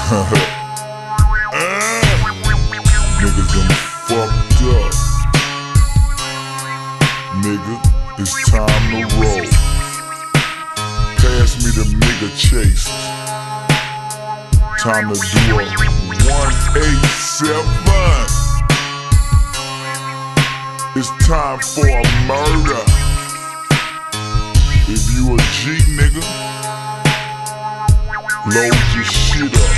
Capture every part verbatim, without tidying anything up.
Niggas done fucked up. Nigga, it's time to roll. Pass me the nigga chase. Time to do a one eight seven. It's time for a murder. If you a G nigga, load your shit up.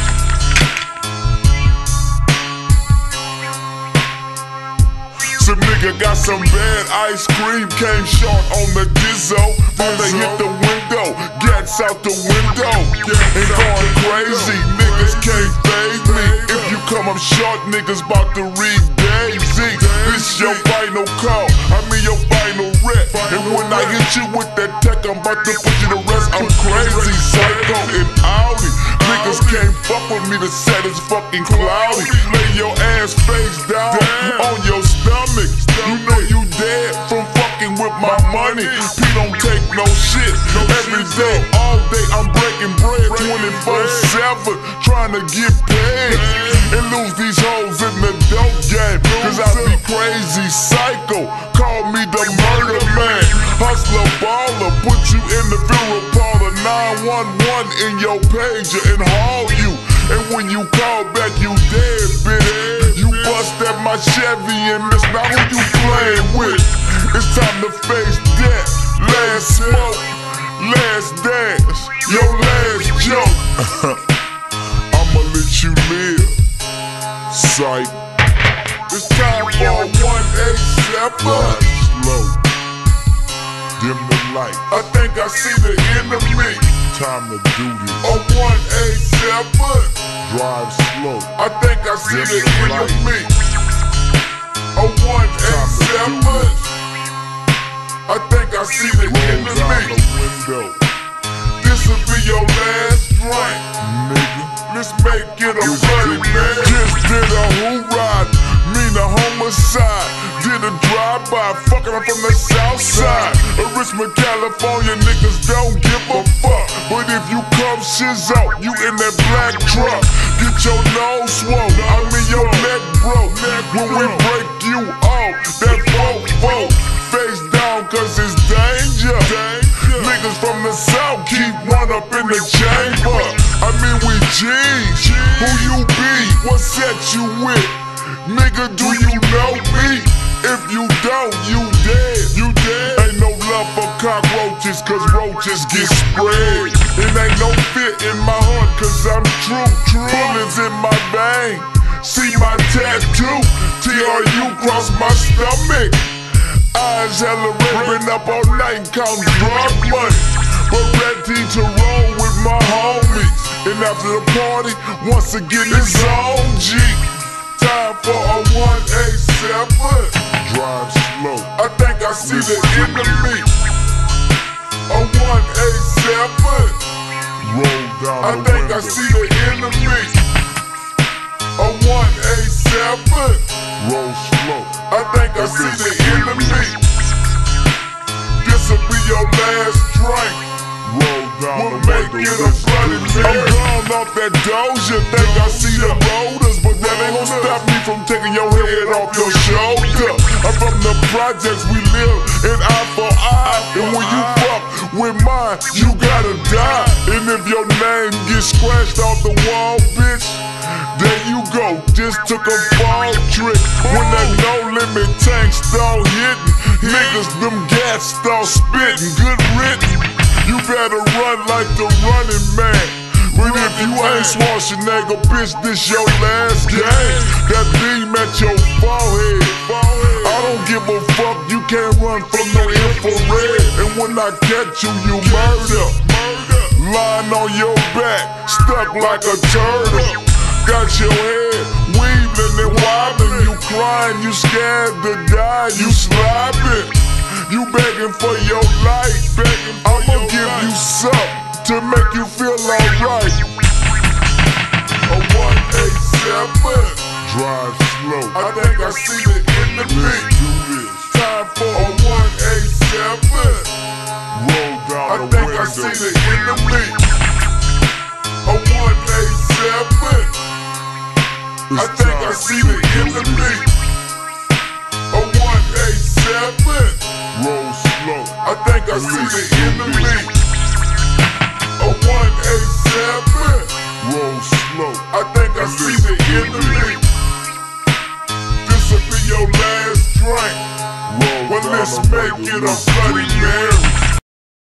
Some nigga got some bad ice cream, came short on the dizzo. Then they hit the window, gets out the window, and going crazy. Niggas can't fade me. If you come up short, niggas bout to read Daisy. This your final call, I mean your final rep. And when I hit you with that tech, I'm about to put you to rest. I'm crazy, psycho and Audi. Niggas can't fuck with me, the set is fucking cloudy. Lay your ass face down on your stomach. You know you dead from fucking with my money. P don't take no shit. Every day, all day, I'm breaking bread twenty-four seven, trying to get paid and lose these hoes in the dope game. Cause I be crazy, psycho. Call me the murder man. Hustler, baller, put you in the funeral parlor. nine one one in your pager and haul you. And when you call back, you dead, bitch. You bust at my Chevy and miss, now who you playing with? It's time to face death. Last smoke, last dance, your last joke. I'ma let you live, psych. It's time for a one eight seven. Slow, dim the light. I think I see the enemy. Time to do this. A one eight seven. Drive slow. I think I see the enemy. A one eight seven. I think I see the enemy. This'll be your last drink, nigga. Let's make it a bloody man. Just did a hoorah, mean a homicide. Did a drive-by, fucking up from the south side of Richmond, California. Niggas don't give a fuck. But if you come shizzo, you in that black truck. Get your nose swole, I mean your neck broke. When we break you off, that fofo, face down cause it's danger. Niggas from the south keep one up in the chamber. I mean we G's, who you be, what set you with? Nigga, do you know me? If you don't, you dead, you dead. Ain't no love for cockroaches, cause roaches get spread. It ain't no fear in my heart, cause I'm true, true. Bullets in my vein, see my tattoo. T R U cross my stomach. Eyes hella red, been up all night and count drug money. But ready to roll with my homies. And after the party, once again it's on G. Time for a one eight seven. Drive slow. I think I see the enemy. A one eight seven. Roll down I think window. I see the enemy. A one eight seven. Roll slow. I think I see the enemy. This'll be your last drink. Roll down we'll the make window. It a bloody man. I'm gone off that doja. Think I see the rollers, but that ain't gon' stop me from taking your head off your shoulder. I'm from the projects, we live in eye for eye. And when you fuck with mine, you gotta die. And if your name gets scratched off the wall, bitch, there you go, just took a fall trick. When that no limit tank start hitting, niggas them gas start spitting. Good written, you better run like the running man. But if you ain't Schwarzenegger, bitch, this your last game. That beam at your forehead, I don't give a fuck, you can't run from no infrared. And when I catch you, you murder. Lying on your back, stuck like a turtle. Got your head weaving and wobbling. You crying, you scared to die, you slobbing. You begging for your life. I'ma give you something to make you feel alright. A one eight seven. Drive slow. I think I see the enemy. Time for a one eight seven. Roll down I the think window. I see the enemy. A one eight seven. see the enemy. A one eight seven, roll slow. I think I see the enemy. A one eight seven, roll slow. I think I see the enemy. This'll be your last drink. Well, let's make it a Bloody Mary.